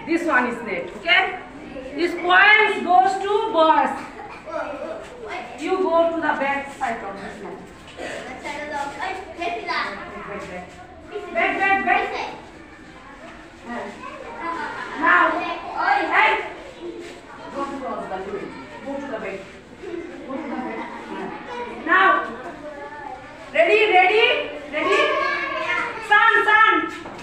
This one is net. Okay? This points goes to boys. You go to the back side of this net. Back. Now, hey. Don't cross the line. Go to the back. Now, ready? Sun.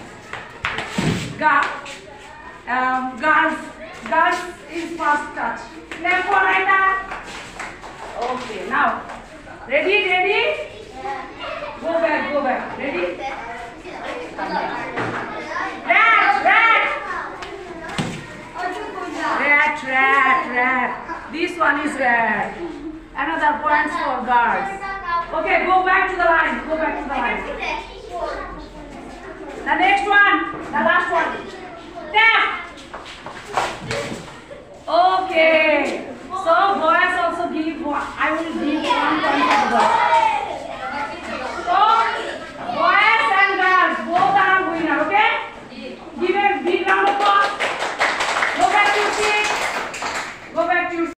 Girls is first touch. Left or right? Okay. Now, ready? Go back. Ready? Rat. This one is rat. Another points for girls. Okay, go back to the line. The next one, the last one. Tap. Okay. So boys also give one. I will give 1 point for boys.